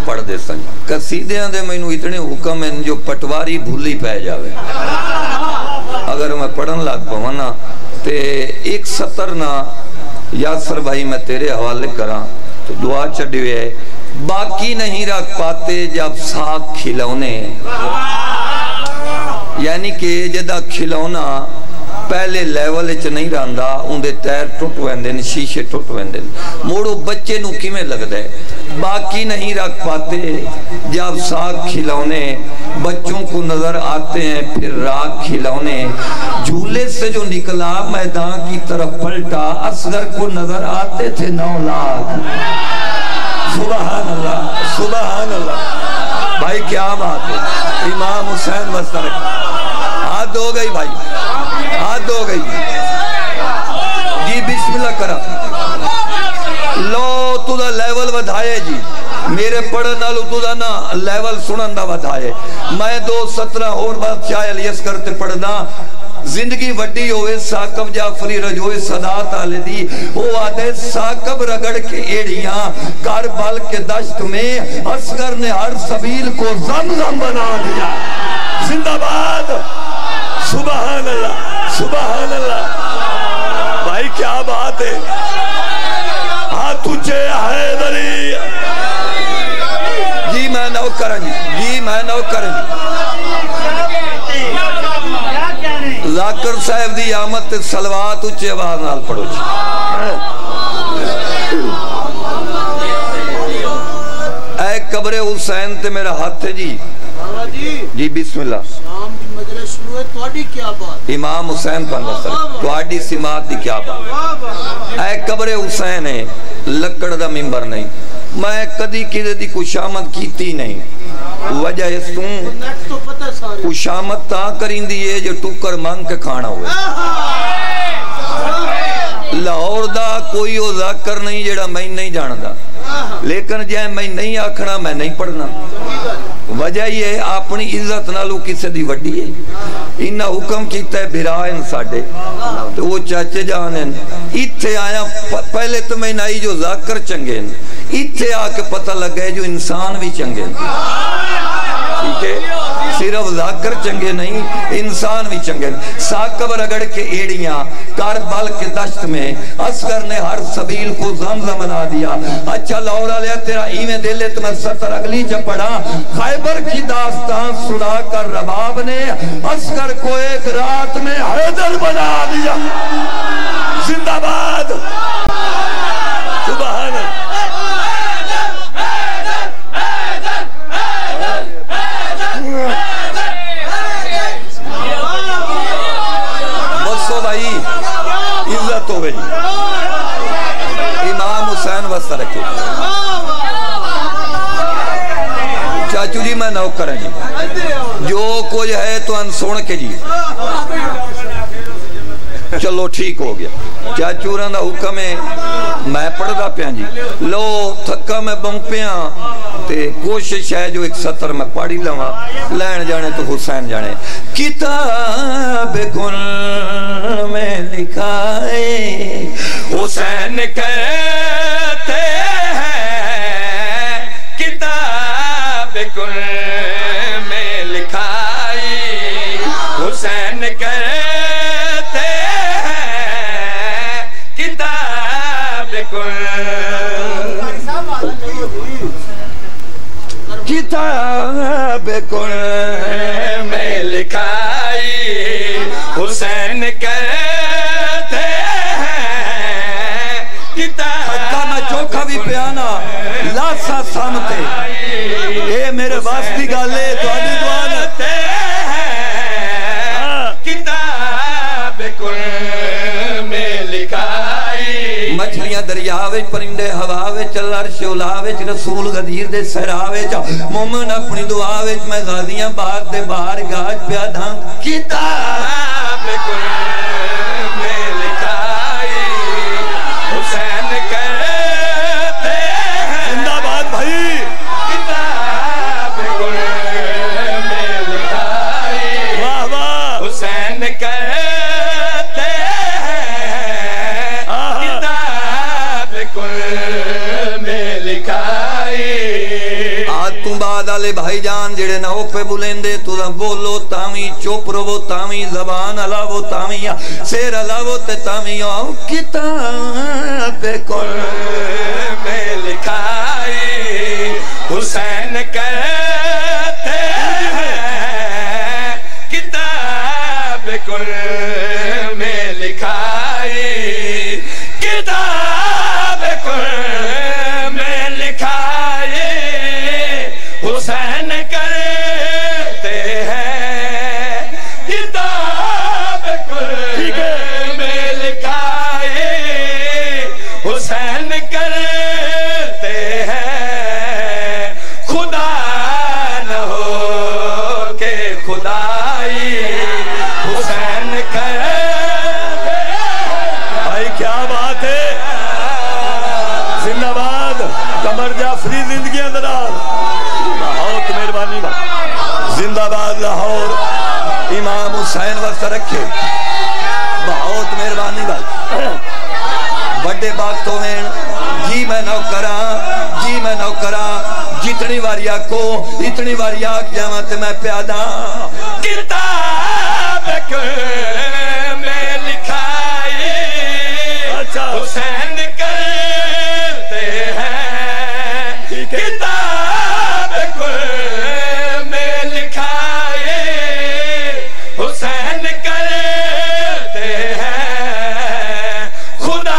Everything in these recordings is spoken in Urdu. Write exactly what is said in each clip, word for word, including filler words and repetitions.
پڑھ دے سن قصیدیاں دے مینوں اتنے حکم ہیں جو پٹواری بھولی پہ جاوے اگر میں پڑھن لگ پاواں نا تے ایک سطر نا یاسر بھائی میں تیرے حوالے کراں تو دعا چڑھے ہے باقی نہیں رکھ پاتے جب ساکھ کھلونے یعنی کہ جدہ کھلونا پہلے لیول اچھ نہیں رہندا ان دے تیر ٹوٹ ویندن شیشے ٹوٹ ویندن موڑو بچے نو کی میں لگ دے باقی نہیں رکھ پاتے جب ساکھ کھلونے بچوں کو نظر آتے ہیں پھر راکھ کھلونے جھولے سے جو نکلا میدان کی طرف پلٹا اصغر کو نظر آتے تھے نو لاکھ سبحان اللہ سبحان اللہ بھائی کیا بات ہے امام حسین مسترک ہاتھ ہو گئی بھائی ہاتھ ہو گئی جی بسم اللہ کرا لو تو دا لیول ودھائے جی میرے پڑھن نالو تو دا نا لیول سنن دا ودھائے میں دو سترہ اور بادشاہ الیس کرتے پڑھنا زندگی وڈی ہوئے ساکب جعفری رجوئے صدات آلے دی وہ آدھے ساکب رگڑ کے ایڑیاں کاربال کے دشت میں اصغر نے ہر سبیل کو زمزم بنا دیا زندہ باد سبحان اللہ سبحان اللہ بھائی کیا بات ہے ہاں تجھے حیدری جی میں نو کرن جی میں نو کرن ذاکر صاحب دی آمد سلوات اچھے آواز نال پڑھو جی اے قبر حسین تے میرا ہاتھ ہے جی جی بسم اللہ امام حسین پر نصر توڑی سماعت دی کیا بات اے قبر حسین ہے لکڑ دا ممبر نہیں میں کدی کدی دی کشامت کیتی نہیں وجہ اس توں کشامت تا کریں دیئے جو ٹکر مانگ کے کھانا ہوئے لاہور دا کوئی او ذاکر نہیں جڑا میں نہیں جاندہ لیکن جائے میں نہیں آکھنا میں نہیں پڑھنا وجہ یہ اپنی عزت نالو کسے دی وڈی ہے انہا حکم کیتا ہے بھرائن ساڑے تو وہ چاچے جانیں اتھے آیا پہلے تو میں نائی جو ذاکر چنگیں اتھے آ کے پتہ لگ گئے جو انسان بھی چنگیں ٹھیک ہے صرف ذاکر چنگے نہیں انسان بھی چنگے ساکب رگڑ کے ایڑیاں کاربال کے دشت میں اصغر نے ہر سبیل کو زمزم بنا دیا اچھا لورا لیا تیرا ایمیں دے لے تمہیں ستر اگلی جب پڑھا خیبر کی داستان سنا کر رباب نے اصغر کو ایک رات میں حیدر بنا دیا زندہ باد سبحان اللہ عزت ہو گئی امام حسین وسط رکھے چاچو جی میں نوک کریں جی جو کوئی ہے تو ان سوڑ کے جی چلو ٹھیک ہو گیا چاچو رہا حکم ہے میں پڑھ دا پیاں جی لو تھکا میں بم پیاں تے کوشش ہے جو ایک سطر میں پڑھی لوا لین جانے تو حسین جانے کتاب کن میں لکھائے حسین کہتے ہیں کتاب کن میں لکھائی حسین کہتے ہیں کتاب کن کتاب کن میں لکھائی حسین کہتے ہیں کتاب حقا میں چوکھا بھی پیانا لاسا سامتے اے میرے واسطی گالے تو آدھی دوانتے ہیں کتاب کن میں لکھائی مچھلیاں دریاوے پرندے ہواوے چل عرش اولاوے رسول غدیر دے سہراوے مومن اپنی دعاوے میں غازیاں بار دے بار گاج پیادھاں کتاب کن میں لکھائی حسین کہتے ہیں زندہ باد بھائی کتاب کن میں لکھائی واہ واہ حسین کہتے ہیں کتاب کن میں لکھائی تم بعد آلے بھائی جان جڑے نہ ہو پہ بلندے تو نہ بولو تامی چوپ رو تامی زبان علاوہ تامی سیر علاوہ تے تامی کتاب کل میں لکھائی حسین کہتے ہیں کتاب کل میں لکھائی کتاب کل میں لکھائی حسین کرتے ہیں کتاب کل میں لکھائی حسین کرتے ہیں خدا نہ ہو کہ خدائی حسین کرتے ہیں بھائی کیا بات ہے زندہ باد قمر جعفری زندگی اندرار بہت مہربانی بات زندہ باد لاہور امام حسین وقت رکھے بہت مہربانی بات بڑے باغتوں میں جی میں نو کرا جی میں نو کرا جتنی واریا کو اتنی واریا قیامت میں پیادا کتاب میں لکھائی حسین کرتے ہیں کتاب میں لکھائی حسین کرتے ہیں خدا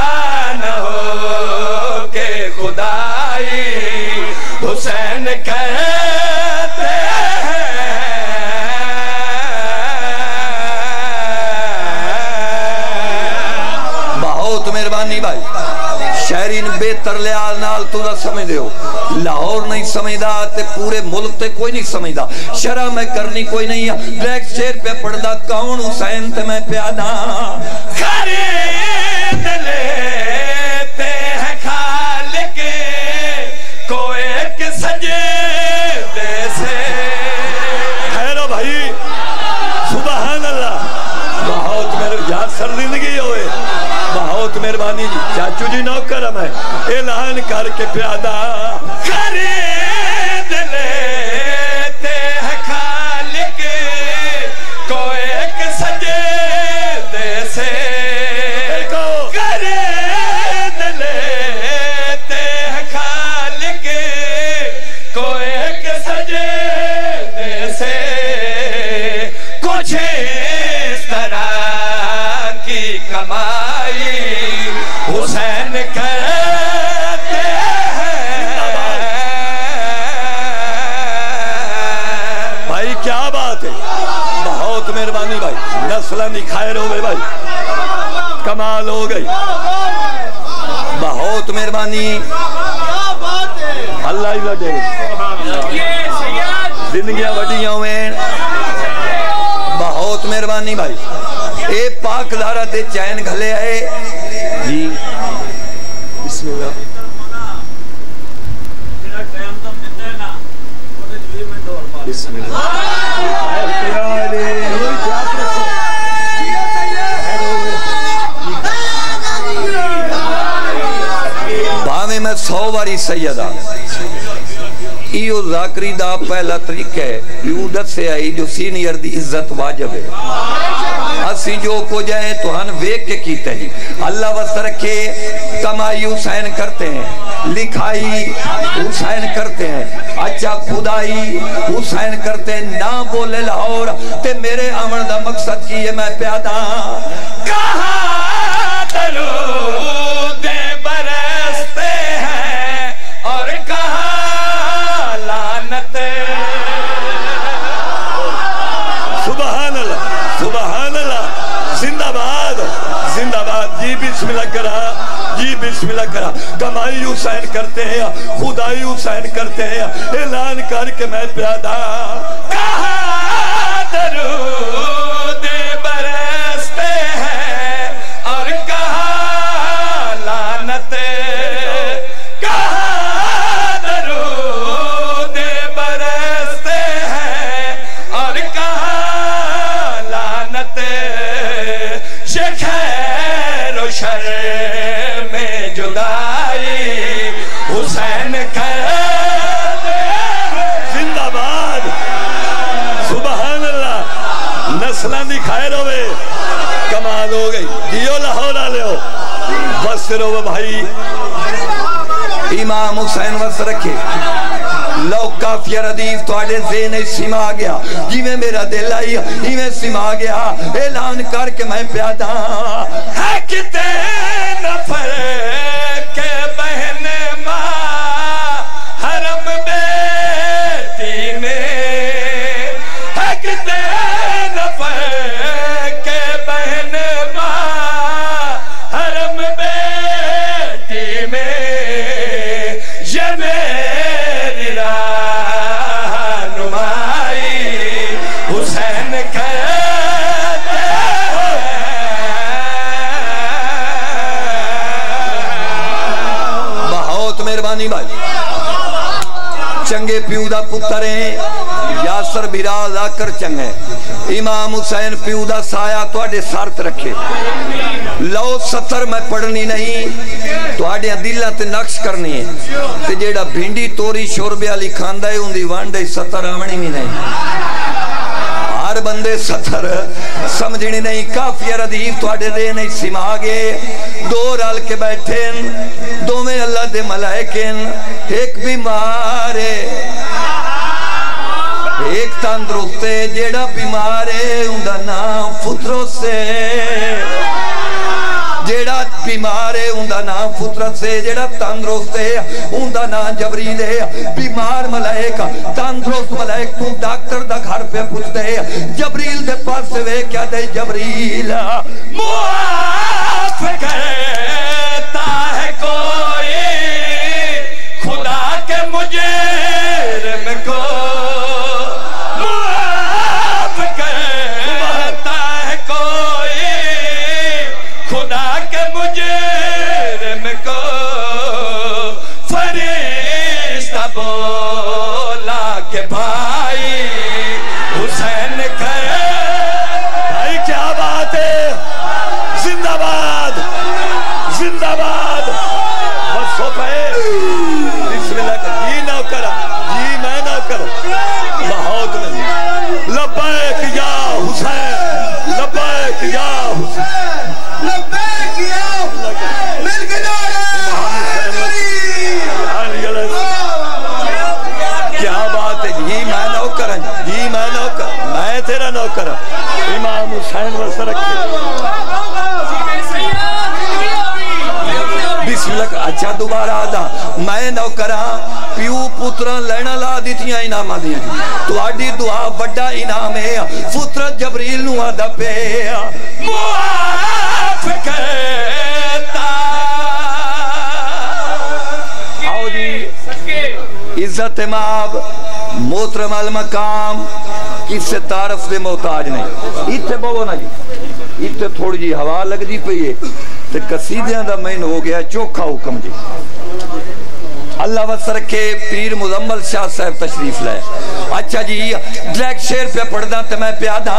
خدائی حسین کہتے ہیں بہت مہربانی بھائی شہرین بہتر لیال نال تو نہ سمجھ دے ہو لاہور نہیں سمجھدا تے پورے ملک تے کوئی نہیں سمجھدا شرح میں کرنی کوئی نہیں ہے بلیک شیر پہ پڑھدا کون حسین تے میں پیادا خرید لیتے ہیں خالق کو ایک سجدے سے خیرہ بھائی سبحان اللہ بہت میرے یاد سر زندگی ہوئے بہت مہربانی جی چاچو جی نوکرم ہے اعلان کر کے پیادا خرید لیتے ہیں خالق کو ایک سجدے سے خرید لیتے ہیں خالق کو ایک سجدے سے کچھ اس طرح کی کمائی حسین کرتے ہیں بھائی کیا بات ہے بہت مہربانی بھائی نسلہ نکھائر ہوئے بھائی کمال ہو گئی بہت مہربانی اللہ ہی لڑے زندگیاں وڈیاں ہوئے بہت مہربانی بھائی اے پاک دارہ تے چین گھلے آئے جی بسم اللہ بسم اللہ باویں میں سو واری سیدہ ایو ذاکری دا پہلا طریقہ ہے یودت سے آئی جو سینئر دی عزت واجب ہے اسی جو کو جائے تو ہن ویک کے کیتے جی اللہ وست رکھے کمائی حسین کرتے ہیں لکھائی حسین کرتے ہیں اچھا خدائی حسین کرتے ہیں نہ بولے لاہور تے میرے آمن دا مقصد کی ہے میں پیادا کہاں درود برستے ہیں اور کہاں لعنت سبحان اللہ سبحان اللہ زندہ باد زندہ باد جی بسم اللہ کرا جی بسم اللہ کرا کمائی حسین کرتے ہیں خدائی حسین کرتے ہیں اعلان کر کے میں پیادا کہاں درود برستے ہیں اور کہاں لعنت کہاں درود برستے ہیں اور کہاں لعنت خیر و شر میں جدائی حسین کرتے حاضر ہو بھائی امام حسین وس رکھے لو کافیہ ردیف تو آڑے زین سما گیا جی میں میرا دل آئی ہی میں سما گیا اعلان کر کے میں پیادا ہے کتے نفر کے بہن ماں حرم بیٹی میں ہے کتے نفر کے بہن ماں حرم بیٹی میں یہ میری رہنمائی حسین کرتے بہت مہربانی بھائی چنگے پیو دا پتر ہیں یاسر براز آکر چنگے امام حسین پیو دا سایہ تو آڑے سارت رکھے لو ستر میں پڑھنی نہیں تو آڑے دلہ تے نقش کرنی ہے تے جیڑا بھنڈی توری شوربے علی کھاندہ ہے اندھی وانڈے ستر آمنی بھی نہیں ہر بندے ستر سمجھنی نہیں کافیہ ردیف تو آڑے دے نہیں سما گے دو رال کے بیٹھیں دو میں اللہ دے ملائکن ایک بیمارے ایک تندرستے جیڑا بیمارے اندھا نام فطروں سے جیڑا بیمارے اندھا نام فطرت سے جیڑا تندرستے اندھا نام جبریل ہے بیمار ملائک تندرست ملائک تو ڈاکٹر دا گھر پہ پوچھتے جبریل دے پاس سے وے کیا دے جبریل معاف کرتا ہے کوئی خدا کے مجرم کو معاف کرتا ہے کوئی خدا کے مجرم کو فرشتہ بولا کہ بھائی حسین کرے بھائی کیا بات ہے زندہ باد زندہ باد بس ہو پہے بسم اللہ کا جی نہ کرا جی میں نہ کرا بہت نہیں لبیک یا حسین لبیک یا حسین لبیک یا مل کے کیا بات ہے جی میں نوکر ہوں جی میں نوکر میں تیرا نوکر ہوں امام حسین وس رکھے بسم اللہ اچھا دوبارہ آدھا میں نوکرہ پیو پترہ لینا لا دیتیاں انعام دیا تو آڈی دعا بڑا انعام ہے فطرت جبریل نو آدھا پہ معاف کرتا آؤ جی عزت ماب محترم المقام کس سے تعرف دے محتاج نہیں اتھے بہو نا جی اتھے تھوڑی جی ہوا لگ دی پہ یہ تے قصیدیاں دا مین ہو گیا چوکھا حکم جی اللہ وس رکھے پیر مزمل شاہ صاحب تشریف لائے اچھا جی ڈریک شیر پہ پڑھ دا تے میں پیادا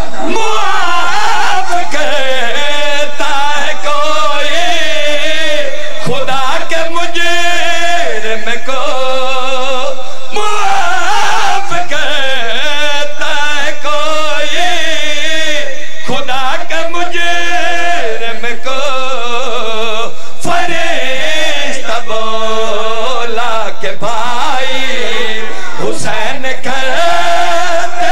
معاف کرتا ہے کوئی خدا کے مجرم کو معاف کرتا ہے کوئی خدا کے مجرم کو فرشتہ بولا کہ بھائی حسین کرتے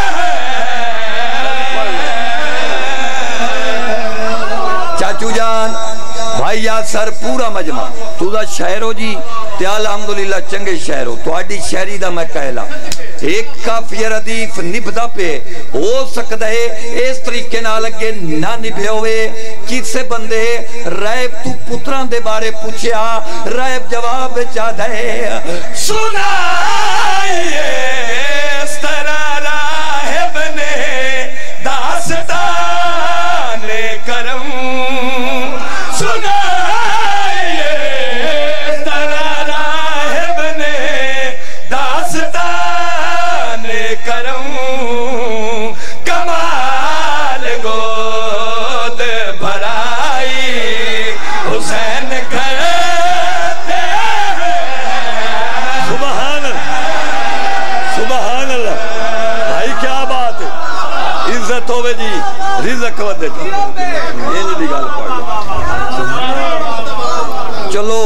چاچو جان بھائی یاسر پورا مجمع تو دا شہر ہو جی تے الحمدللہ چنگے شہر ہو تو آڈی شہری دا میں کہلا ایک کافیہ ردیف نبدہ پہ ہو سکتا ہے اس طریقے نہ لگے نہ نبھے ہوئے کسے بندے ریب تو پتران دے بارے پوچھیا ریب جواب چاہ دے سنائیے اس طرح راہب نے داستان کرم سنائیے اس طرح راہب نے داستان کرم کمال گود بھرائی حسین کرتے سبحان اللہ سبحان اللہ بھائی کیا بات ہے عزت ہوئے جی رزق ودے جی یہ نہیں گال پڑھ چلو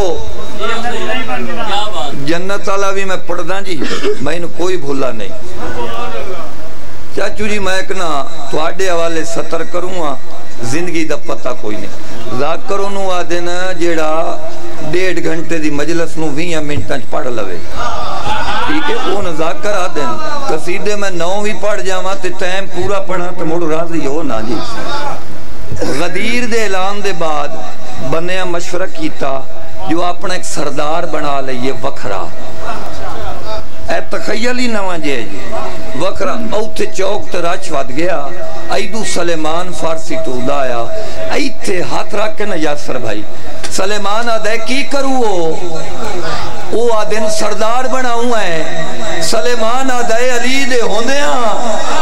جنت والا بھی میں پڑھدا جی میں کوئی بھولا نہیں چاچو جی میں کنا تواڈے حوالے ستر کروں زندگی دا پتہ کوئی نہیں ذاکروں نو آدن جیڑا ڈیڑھ گھنٹے دی مجلس نو ویاں منٹاں پڑھ لوے ٹھیک ہے وہ ذاکر آدن قصیدے میں نو بھی پڑھ جاواں تے ٹائم پورا پڑھا تے مڑ راضی ہو نا جی غدیر دے اعلان دے بعد بنیا مشورہ کیتا جو اپنا ایک سردار بنا لئیے وکھرا اے تخیل ہی نواں جے جی وکھرا اوتھے چوک تے رچ ود گیا ایدو سلیمان فارسی تو دایا ایتھے ہاتھ رکھ کے نا یاسر بھائی سلیمان آدھے کی کرو او آدھن سردار بناؤں ہے سلیمان آدھے علی دے ہوندے ہاں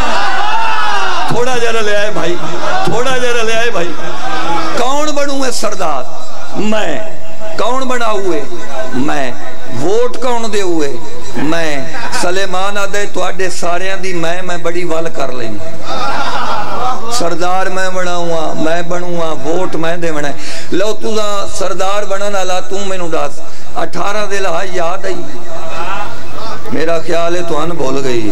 تھوڑا جرہ لے آئے بھائی تھوڑا جرہ لے آئے بھائی کون بنوں ہے سردار میں کون بنا ہوئے میں ووٹ کون دے ہوئے میں سلیمان آدھے تو آڈے سارے دی میں میں بڑی وال کر لیں سردار میں بناؤں میں بنوں ووٹ میں دے بنائے لو تو سردار بنانا لا تو میں نو ڈاس اٹھارہ دے لہا یاد آئی میرا خیال ہے تو ان بھول گئی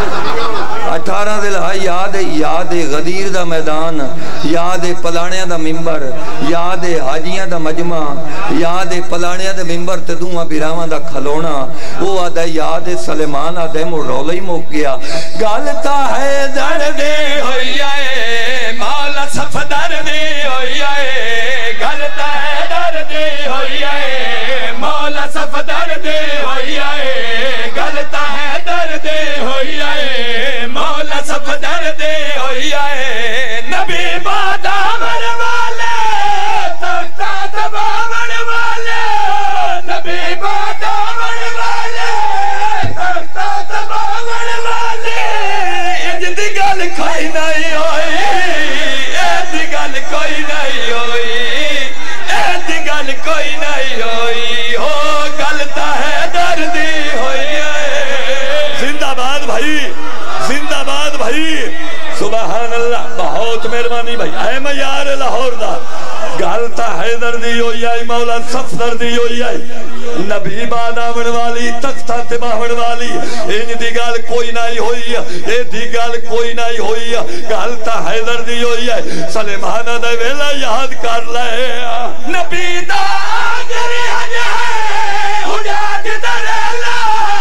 اٹھارہ دے لہا یاد ہے یاد ہے غدیر دا میدان یاد ہے پلانیاں دا ممبر یاد ہے حاجیاں دا مجمع یاد ہے پلانیاں دا ممبر تے دوہاں بیراواں دا کھلونا وہ آدھا یاد ہے سلیمان آدھے مو رولا ہی موک گیا گالتا ہے دردے ہوئی آئے مولا صف دردے ہوئی آئے گالتا ہے دردے ہوئی آئے مولا صف دردے ہوئی آئے گالتا ہے دردے ہوئی آئے مولا صف دردے ہوئی آئے نبی بادامر والے تختہ تبامر والے نبی بادامر والے تختہ تبامر والے اج دی گل کوئی نہیں ہوئی اج دی گل کوئی نہیں ہوئی اج دی گل کوئی نہیں ہوئی ہو گلتا ہے دردی ہوئی ہے زندہ باد بھائی زندہ باد بھائی سبحان اللہ بہت مہربانی بھائی اے میں یار لاہور دا گالتا ہے دردی ہوئی آئی مولا صف دردی ہوئی آئی نبی بادامن والی تختہ تباہن والی ان دی گال کوئی نہیں ہوئی اے دی گال کوئی نہیں ہوئی گالتا ہے دردی ہوئی آئی سلیمان دے ویلا یاد کر لے نبی دا آگری آجے حجاج دریلا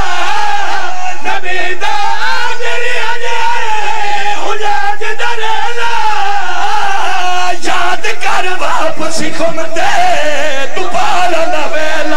نبی دا آگری آجے حجاج دریلا یاد کر واپس کھم دے دوبارہ نہ ویلا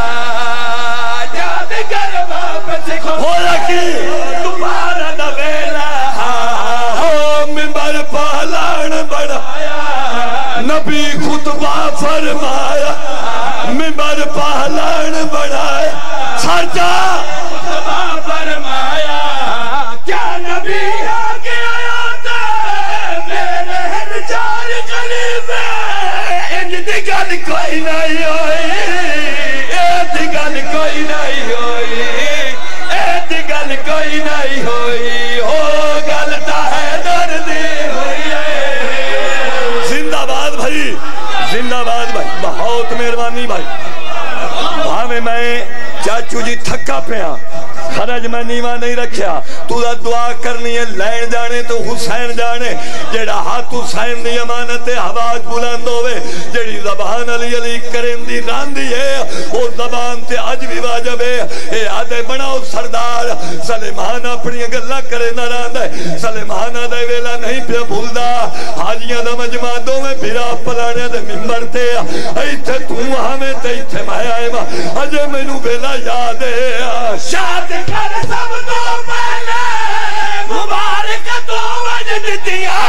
یاد کر واپس کھم دے دوبارہ نہ ویلا ممبر پالان بڑھایا نبی خطبہ فرمایا ممبر پالان بڑھایا سرجا خطبہ فرمایا کیا نبی آگے آیا تھا میرے ہر چار قریب انج دی گل کوئی نہیں ہوئی اے دی گل کوئی نہیں ہوئی اے دی گل کوئی نہیں ہوئی ہو گلتا ہے دردی ہوئی ہے زندہ باد بھائی زندہ باد بھائی بہت مہربانی بھائی ہمیں میں چاچو جی تھکا پیا خرج میں نیوہ نہیں رکھیا تو دا دعا کرنی ہے لین جانے تو حسین جانے جیڑا ہاتھ حسین دی امانت حواج بلند ہوئے جیڑی زبان علی علی کریں دی راندی ہے وہ زبان تے آج بھی واجب ہے اے آدھے بناؤ سردار سلیمان اپنی گلہ کرے نہ راند ہے سلیمان آدھے ویلا نہیں پہ بھولدا حاجیاں دا مجمع دو میں بھیرا پلانے دے ممبر تے ایتھے تو ہمیں تے ایتھے میں آئے با اجے میں نو ویلا یاد ہے شاد کر سب تو پہلے مبارک تو وجد دیا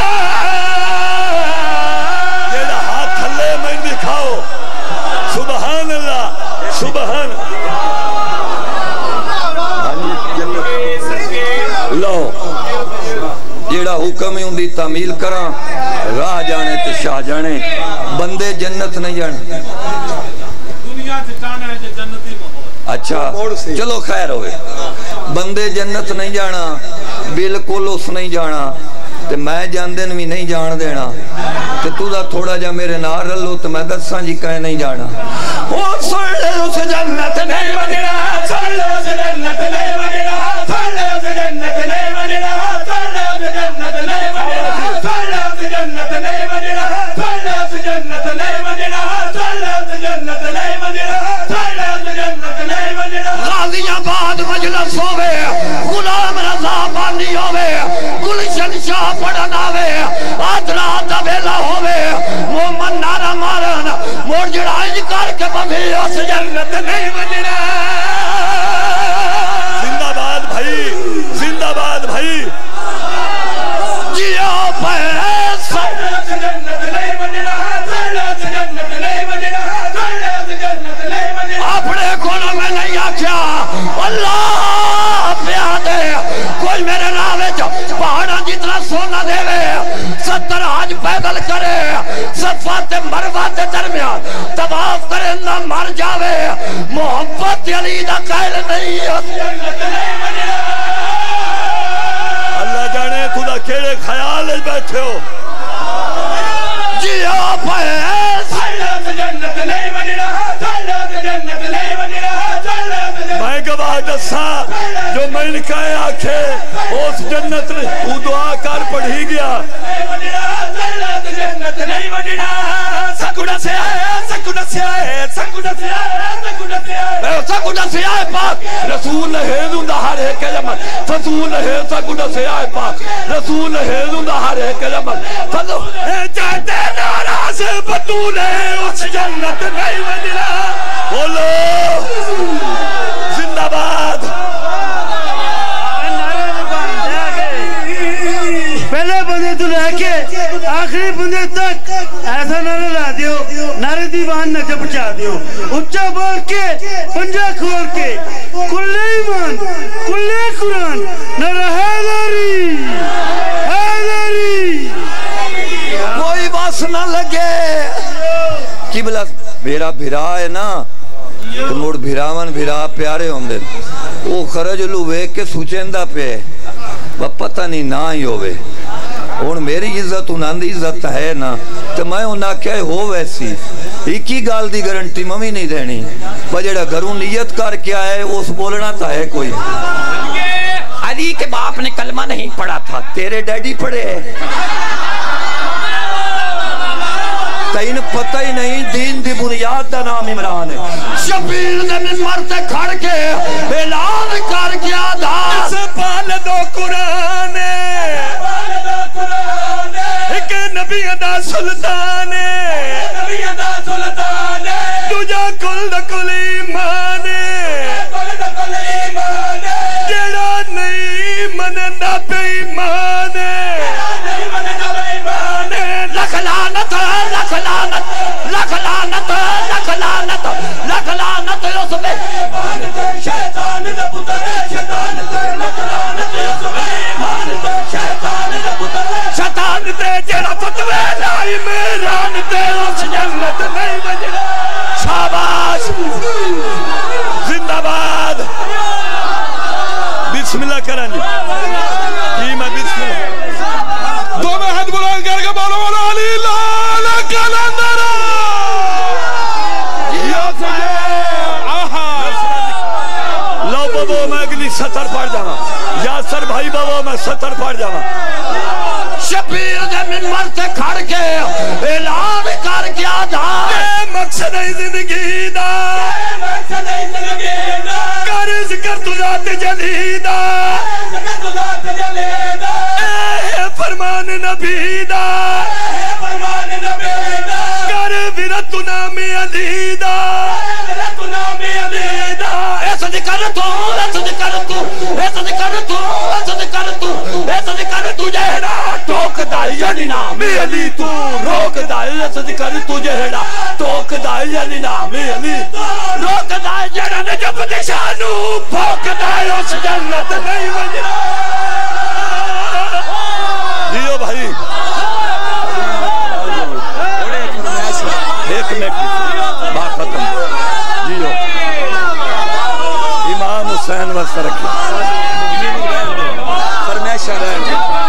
جیڑا ہاتھ تھلے میں دکھاؤ سبحان اللہ سبحان لو جیڑا حکم ہی اندھی تعمیل کراں راہ جانے تے شاہ جانے بندے جنت نہیں جانے دنیا سے جانا ہے جنتی محور اچھا چلو خیر ہوئے بندے جنت نہیں جانا بالکل اس نہیں جانا تے میں جاندن بھی نہیں جان دینا تے تو دا تھوڑا جا میرے نار رلو تے میں دساں جی کہیں نہیں جانا وہ سن لے اس جنت نہیں وجنا سن لے اس جنت نہیں وجنا سن لے اس جنت نہیں وجنا سن لے اس جنت نہیں وجنا سن لے اس جنت نہیں وجنا سن لے اس جنت نہیں وجنا سن لے اس جنت نہیں وجنا سن لے اس جنت نہیں وجنا غازی آباد مجلس ہوے غلام رضا بانی ہوے گلشن شاہ پڑھن آوے آج رات دا ویلا ہوے مومن نعرہ مارن موڑ جڑائی کر کے بھئی اس جنت نہیں وجنا زندہ باد بھائی زندہ باد بھائی جیو پیسہ جنت نہیں وجنا جنت نہیں وجنا جنت نہیں وجنا اپنے کھولوں میں نہیں آکھیا اللہ پیادے کوئی میرے راوے جو پہاڑا جتنا سونا دے وے ستر آج پیدل کرے صفات مروات درمیان طواف کرے نہ مر جاوے محبت علی دا قائل نہیں اللہ جانے خدا کیڑے خیال بیٹھے ہو جیو پیس جنت نہیں وجنا جنت نہیں وجنا میں گواہ دسا جو میں نے کہے آکھے اس جنت نے وہ دعا کر پڑھی گیا جنت نہیں وجنا سکوڑا سے آئے سکوڑا سے آئے سکوڑا سے آئے سکوڑا سے آئے پاک رسول ہے زندہ ہر ہے کہ جمع فضول ہے سکوڑا سے آئے پاک رسول ہے زندہ ہر ہے کہ جمع فضول ہے چاہتے ناراض بطول ہے اس جنت نہیں وجنا بولو زندہ باد پہلے بندے تو لے کے آخری بندے تک ایسا نعرہ لا دیو نعرہ دیوان نہ جب چاہ دیو اچھا بول کے پنجا کھول کے کلے ایمان کلے قرآن نعرہ حیدری حیدری کوئی باس نہ لگے قبلہ میرا بھرا ہے نا تو موڑ بھراون بھرا پیارے ہوں دے وہ خرج لو ویک کے سوچندہ پہ وہ پتہ نہیں نہ ہی ہوئے اور میری عزت انہاں دی عزت ہے نا تو میں انہاں کیا ہو ویسی ایک ہی گال دی گارنٹی ممی نہیں دینی بجڑا گھروں نیت کر کے آئے اس بولنا تا ہے کوئی علی کے باپ نے کلمہ نہیں پڑھا تھا تیرے ڈیڈی پڑھے ہے تین پتہ ہی نہیں دین دی بنیاد دا نام عمران ہے شبیر نے منبر تے کھڑ کے اعلان کر کے آدھا پال دو قرآن ایک نبی دا سلطان تجھا کل دا کل ایمان جڑا نہیں منندہ بے ایمان لکھ لعنت لکھ لعنت لکھ لعنت لکھ لعنت لکھ لعنت اس میں شیطان دا پتر شیطان تے لکھ لعنت اس میں شیطان دا پتر شیطان تے جڑا فتوی لائی میران تے اس جنت نہیں وجنا شاباش زندہ باد بسم اللہ کریں جی جی میں بسم اللہ دو میں ہاتھ بلند کر کے بولو بولو علی لالا کلندرہ یا سجے آہا لو بابو میں اگلی ستر پڑھ جانا یاسر بھائی بابو میں ستر پڑھ جانا شبیر نے منبر سے کھڑ کے اعلان کر کے آدھا مقصد ہے زندگی دا کر ذکر تو ذات جلی دا فرمان نبی دا کر ورت نام علی دا ایسا ذکر تو ایسا ذکر تو ایسا ذکر تو ایسا ذکر تو ایسا ذکر تو جہنا ٹوک دائی یعنی نام علی تو روک دائی ایسا ذکر تو جہنا ٹوک دائی یعنی نام علی روک دائی جہنا نجب نشانو پھوک دائی اس جنت نہیں وجنا دیو بھائی ایک منٹ بات ختم جیو امام حسین وسط رکھیں فرمیشہ رہن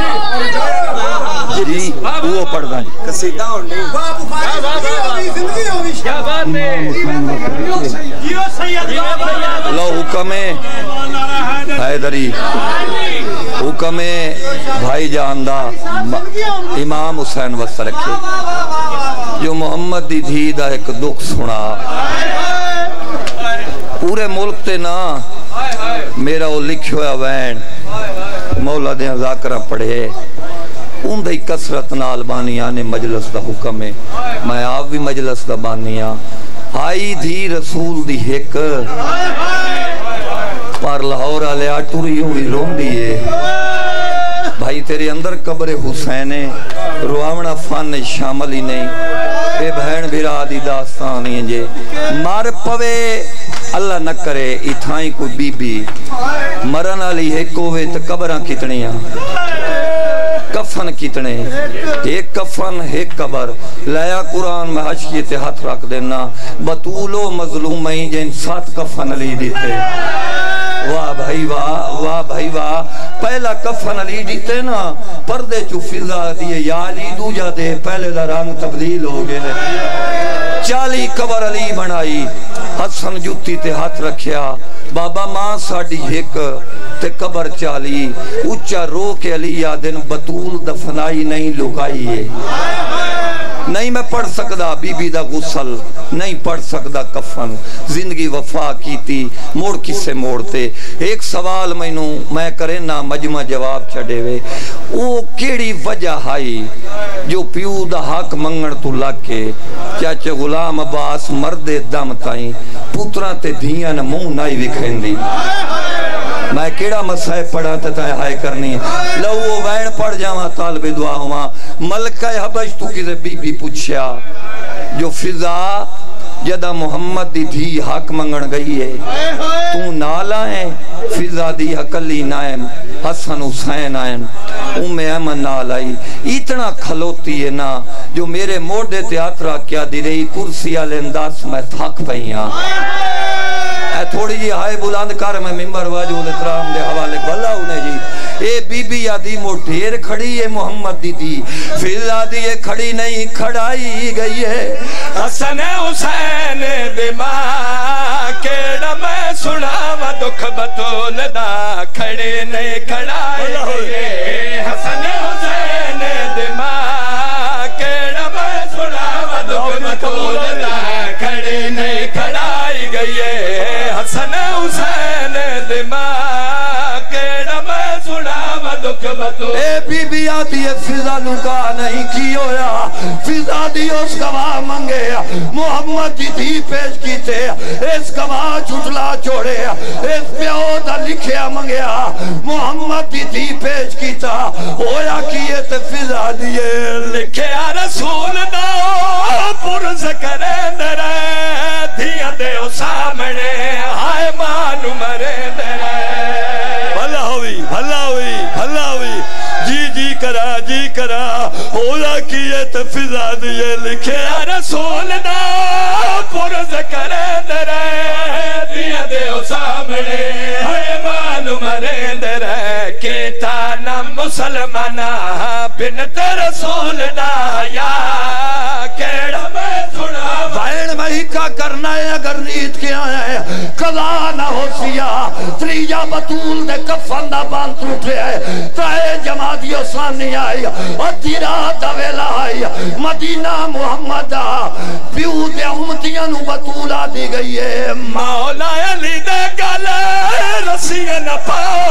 جی وہ پڑھ دیں قصیدہ اور نہیں کیا بات ہے لو حکم حیدری حکم بھائی جان دا امام حسین وس رکھے جو محمد دی دھی دا ایک دکھ سنا پورے ملک تے نا میرا وہ لکھ ہویا وین مولا دے ذاکرہ پڑھے ان دی کسرت نال بانیاں نے مجلس دا حکم ہے میں آپ بھی مجلس دا بانیاں آئی دھی رسول دی ایک پر لاہور آلے آٹوری ہوئی رون دیئے بھائی تیرے اندر قبر حسین رواونا فن شامل ہی نہیں اے بہن بھیرا دی داستانی ہیں جے مار پوے اللہ نہ کرے اتھائیں کوئی بی بی مرن علی ہے کووے تو قبران کتنیاں کفن کتنے ایک کفن ایک قبر لیا قرآن میں حشیت ہاتھ رکھ دینا بطولو مظلوم میں جن سات کفن علی دیتے واہ بھائی واہ واہ بھائی واہ پہلا کفن علی دیتے نا پردے چو فضا دیئے یا علی دو جا دے پہلے دا رنگ تبدیل ہو گئے چالی قبر علی بنائی حسن جوتی تے ہاتھ رکھیا بابا ماں ساڑی ایک تے قبر چالی اچھا رو کے علی آدن بطول دفنائی نہیں لکائی ہے نہیں میں پڑھ سکدا بی بی دا غسل نہیں پڑھ سکدا کفن زندگی وفا کیتی موڑ کسے موڑتے ایک سوال میں نو میں کرے نا مجمع جواب چھڑے وے او کیڑی وجہ ہائی جو پیو دا حق منگن تو لگ کے چاچے غلام عباس مرد دم تائیں پتران تے دھیاں موں نائی وکھین دی میں کیڑا مسائب پڑھا تھا ہائے کرنی لو وہ وین پڑھ جاواں طالب دعا ہوا ملکہ حبش تو کسے بی بی پوچھیا جو فضا جدہ محمد دی دھی حق منگن گئی ہے تو نالا ہے فضا دی حقلی نائم حسن حسین آئین ام ایمن نالائی اتنا کھلوتی ہے نا جو میرے موڑے تیاترہ کیا دی رہی کرسی الانداز میں تھک پہیاں اے تھوڑی جی ہائے بلند کر میں ممبر واجود اترام دے حوالے بھلا انہیں جی اے بی بی آدھی موٹیر کھڑی ہے محمد دی دی فضا دی یہ کھڑی نہیں کھڑائی گئی ہے حسن حسین دے ماں کیڑا میں سنا و دکھ بطول دا کھڑے نہیں کھڑائی گئی ہے حسن حسین دے ماں کیڑا میں سنا و دکھ بطول دا کھڑے نہیں کھڑائی گئی ہے حسن حسین دے ماں کیڑا میں سنا و دکھ بطول اے بی بی آتی ہے فضا لکا نہیں کی ہویا فضا دی اس گواہ منگے محمد دی دی پیش کیتے اس گواہ چھٹلا چھوڑے اس پیو دا لکھیا منگیا محمد دی دی پیش کیتا ہویا کیے تے فضا دیے لکھیا رسول دا پرز کرے درے دھیاں دے او سامنے ہائے مانو مرے درے بھلا ہوئی بھلا ہوئی بھلا ہوئی جی جی کرا جی کرا ہویا کیے تے فضا دیے لکھیا رسول دا پرز کرے درے دھیاں دے او سامنے ہائے مانو مرے درے کیتا نا مسلمانہ بنت رسول دا یا کیڑا میں سنا بین میں ہی کا کرنا ہے اگر نیت کیا ہے قضا نہ ہو سیا تریجا بطول دے کفن دا بان ٹوٹے ہے ترے جماعتیوں سامنے آئی ادھی رات ویلا آئی مدینہ محمد پیو دے امتیاں نو بطولہ دی گئی ہے مولا علی دے گلے رسیاں نہ پاؤ